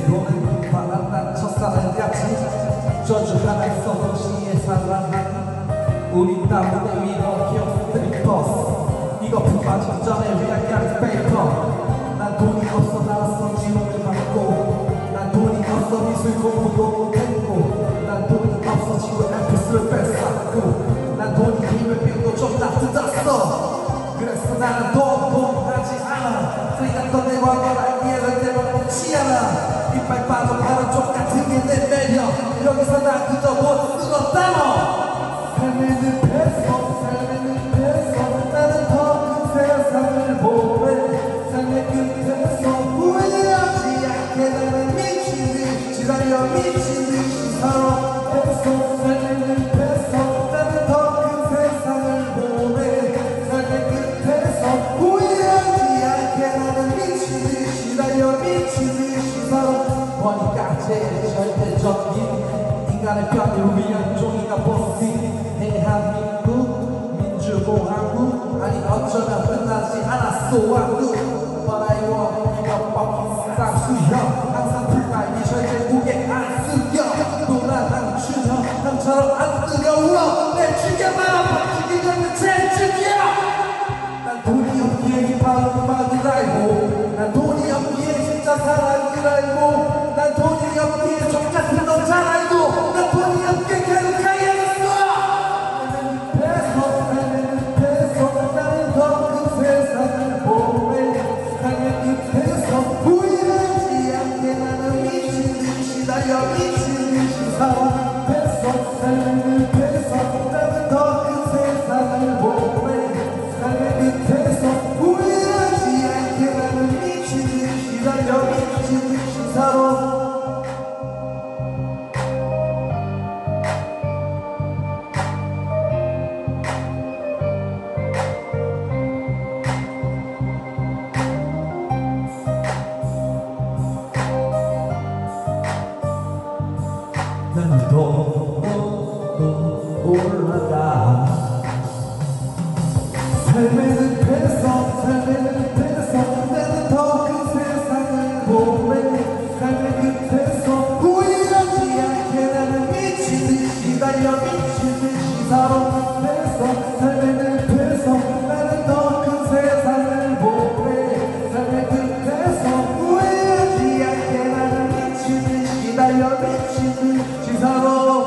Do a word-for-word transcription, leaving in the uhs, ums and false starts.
새로운 바람난 첫사랑 같이 저주 하나 써 도시에 살아난 우리 나무대 위로 기억 스트리퍼스 이거 품맞은 전에 위약한 페이퍼 난 돈이 없어 나왔어 지원을 받고 난 돈이 없어 미술 공부도 못했고 난 돈이 없어 지금 엠피스를 뺏었고 난 돈이 힘을 빌고 좀 따뜻했어 그래서 나는 돈돈하지 않아 쓰이던 내 과거라 이해를 때문에 치않아 이빨 빠져 바로 쪽 같은 게 내 매력 여기서 난 그저 못 쓰었다모 삶의 늪에서 삶의 늪에서 나는 더 큰 세상을 보네 삶의 끝에서 후회하지 않게 나는 미친 듯이 달려 미친 듯이 살아 계속 삶의 늪에서 나는 더 큰 세상을 보네 삶의 끝에서 후회하지 않게 나는 미친 듯이 달려 미친 듯이 살아 원인까지 절대적인 인간의 편을 위한 종이가 보스 대한민국 민주공화국 아니 어쩌면 끝나지 않았어 왕국 But I want you to fucking 쌍수형 항상 불가이 절제국에 안 쓰여 또난 항춘형 형처럼 안 뜨거워 내 죽여봐 버티기 전에 제일 죽여 난 돈이 없기에 힙합을 막을 알고 난 돈이 없기에 진짜 사랑을 알고 난 돈이 없기에 족 같은 너 잘 알고 난 돈이 없기에 계속 가야겠어 삶의 늪에서 나는 더 큰 세상을 보네 삶의 끝에서 후회하지 않게 나는 미친 듯이 달려 미친 듯이 살아 삶의 늪에서 나는 더 큰 세상을 보네 삶의 끝에서 후회하지 않게 나는 미친 듯이 달려 미친 듯이 살아 난 더, 더, 더 올라가 삶의 늪에서 삶의 늪에서 나는 더 큰 세상을 보네 삶의 끝에서 후회하지 않게 나는 미친 듯이 달려 미친 듯이 살아 그래서 삶의 늪에서 나는 더 큰 세상을 보네 삶의 끝에서 후회하지 않게 나는 미친 듯이 달려 미친 듯이 살아